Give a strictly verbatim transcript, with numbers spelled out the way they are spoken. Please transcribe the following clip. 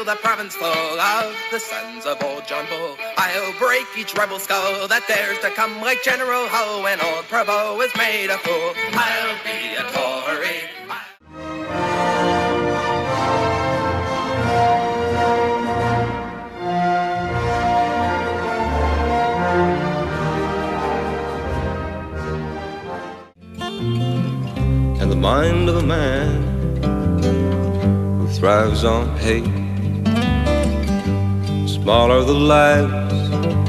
the province full of the sons of old John Bull. I'll break each rebel skull that dares to come like General Hull when old Prevost is made a fool. I'll be a Tory. And the mind of a man who thrives on hate, smaller the lives